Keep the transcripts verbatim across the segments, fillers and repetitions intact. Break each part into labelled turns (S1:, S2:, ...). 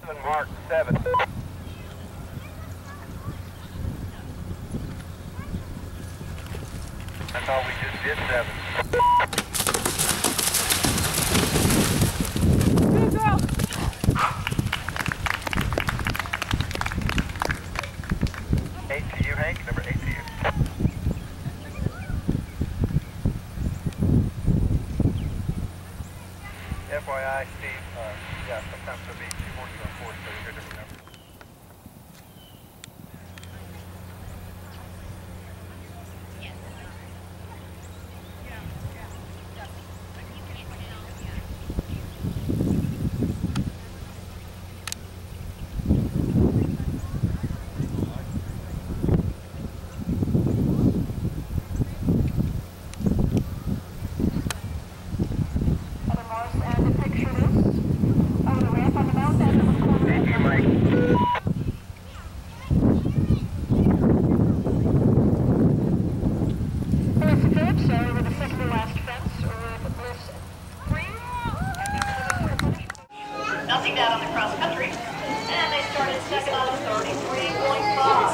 S1: Mark seven. I thought we just did seven.
S2: Good girl.
S1: Eight to you, Hank. Number eight to you. F Y I, Steve. Uh, yeah, sometimes it'll be two horses on four, so you're different numbers.
S3: Nothing down on the cross country, and they started second on thirty-three point five.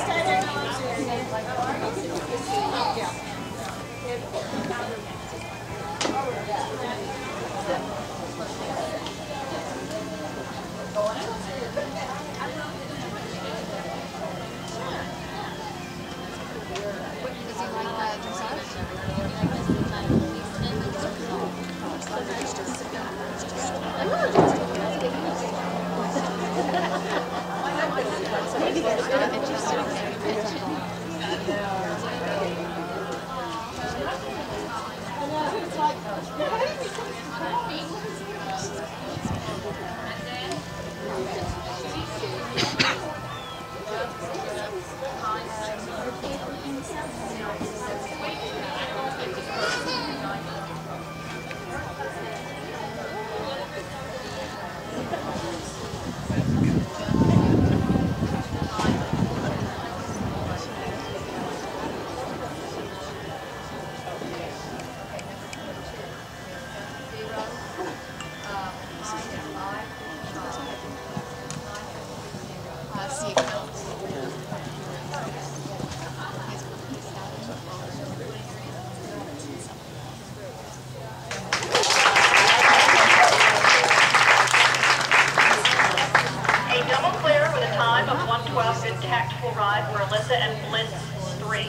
S3: Good tactful ride for Alyssa and Bliss three.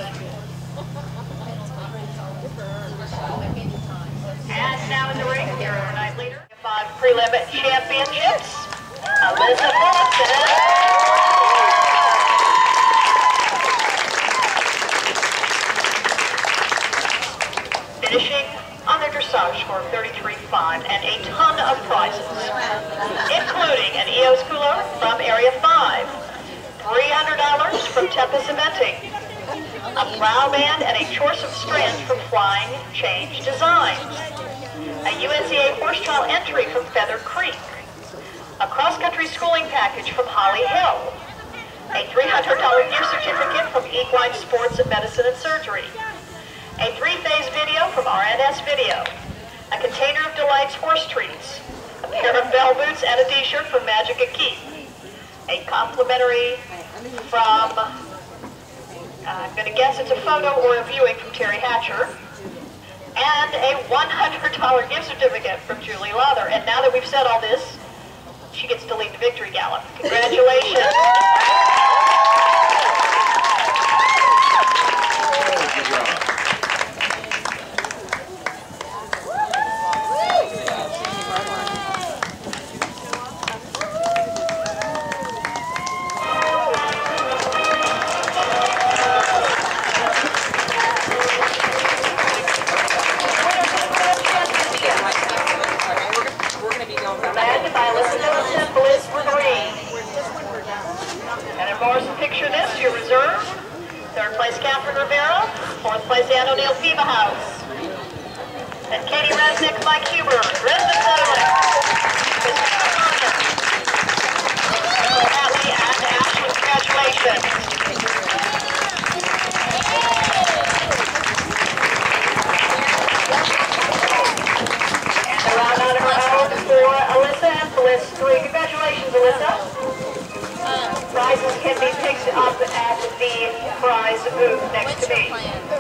S3: And now in the ring, your overnight leader, five pre-limit championships, Alyssa Phillips. Finishing on their dressage score of thirty-three point five and a ton of prizes, including an E O S cooler from Area five. three hundred dollars from Tempest Cementing, a brow band and a choice of strands from Flying Change Designs, a U N C A horse trial entry from Feather Creek, a cross-country schooling package from Holly Hill, a three hundred dollar gift certificate from Equine Sports Medicine and Surgery, a three-phase video from R N S Video, a container of Delight's horse treats, a pair of bell boots and a t-shirt from Magic and Keith, a complimentary from, uh, I'm going to guess it's a photo or a viewing from Terry Hatcher, and a one hundred dollar gift certificate from Julie Lother. And now that we've said all this, she gets to lead the victory gallop. Congratulations. Picture this, your reserve. Third place, Catherine Rivera. Fourth place, Ann O'Neill Pima House. And Katie Resnick, Mike Huber, Dresden Netherlands. Natalie and Ashley, congratulations. And a round out of her own for Alyssa and Bliss three. Congratulations, Alyssa. booth next to me.